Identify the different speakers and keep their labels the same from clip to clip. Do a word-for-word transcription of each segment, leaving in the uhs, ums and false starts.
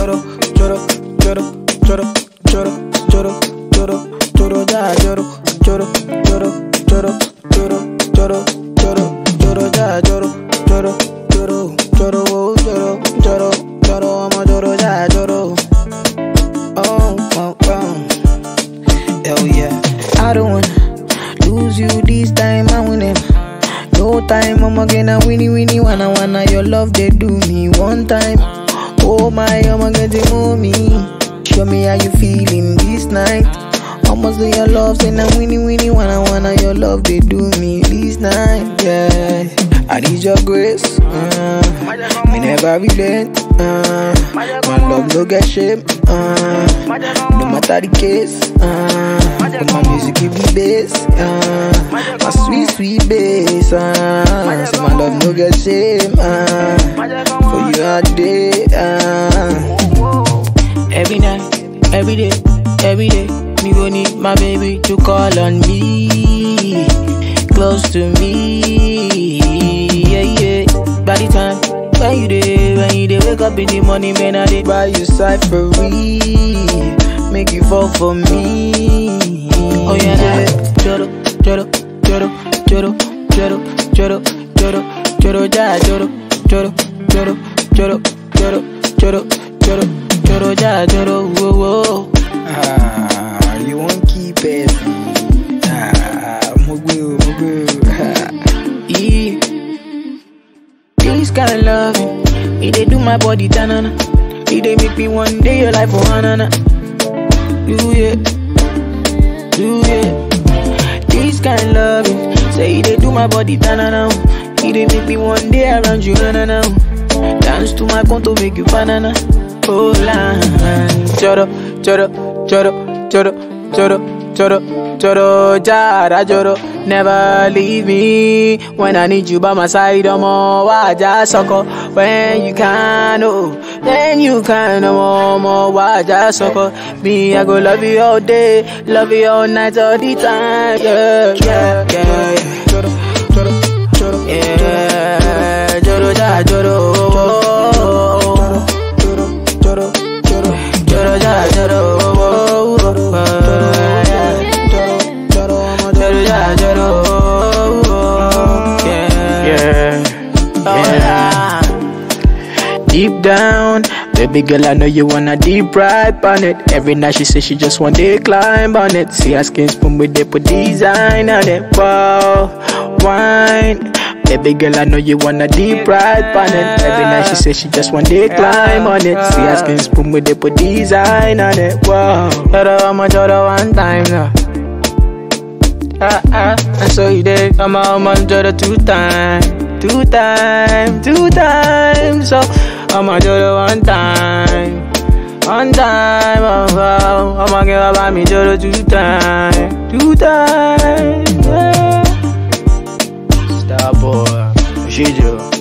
Speaker 1: choro, choro, choro, choro, choro, choro, choro, choro, ja, choro, choro, choro, choro, choro, choro, choro, choro, ja, choro, choro, choro, choro, oh, choro, choro, choro, I'm a choro, ja, choro. Oh, oh, oh. Hell yeah. I don't wanna lose you this time, I win it. No time, I'm gonna winnie winnie wanna wanna your love they do me one time. Oh my, I'm gonna move me. Show me how you feeling this night. Almost do your love, say now winnie winnie wanna wanna your love they do me this night. Yeah, I need your grace. Uh, me never relent. Uh, my love no get shame. Uh, no matter the case. Uh, but my music give me bass. Uh, my sweet sweet bass. Uh, so my love no get shame. Uh, for you all day. Uh. Every night, every day, every day, me gon' need my baby to call on me, close to me. Yeah yeah. By the time when you dey, when you dey wake up in the morning, man, I dey buy you cyphery, make you fall for me. Oh yeah, yeah. Choro, choro, choro, choro, choro, choro, choro, choro, ja, choro, choro, choro, choro, choro, choro, choro, choro, ja, choro, whoa, whoa. Ah, you won't keep it. Ah, mugu, mugu. Yeah. This kind of loving, it dey do my body tanana. It dey make me one day your life for hanana. You yeah, you yeah. This kind of loving, say it dey do my body tanana. It dey make me one day around you hanana. Dance to my conto make you banana. Oh la, choro, choro, choro, choro, choro, choro, choro, jara, choro. Never leave me when I need you by my side. I'm all waja soko. When you can, oh, then you can. I'm all more waja soko. Me, I go love you all day, love you all night, all the time. Yeah, yeah, yeah, yeah. Choro, choro, choro, yeah, choro, ja, choro, choro, choro, choro, choro, ja, choro. Deep down, baby girl, I know you wanna deep ride on it. Every night she says she just want to climb on it. See her skin spoon with they put design on it. Wow, wine. Baby girl, I know you wanna deep ride on it. Every night she says she just want to climb on it. See her skin spoon with they put design on it. Wow, Joro, I'm a Joro one time now. Ah ah, and so you did come out, I'm Joro two time, two time, two times. So I'm a Joro one time, one time. Oh, oh, I'm a girl about me Joro two time, two time. Yeah. Star boy, Shijo.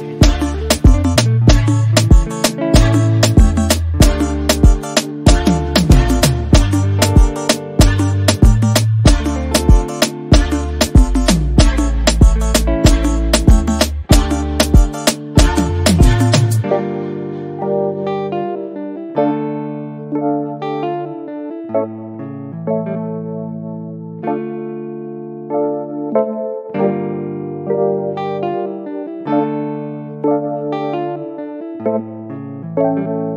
Speaker 2: Thank you.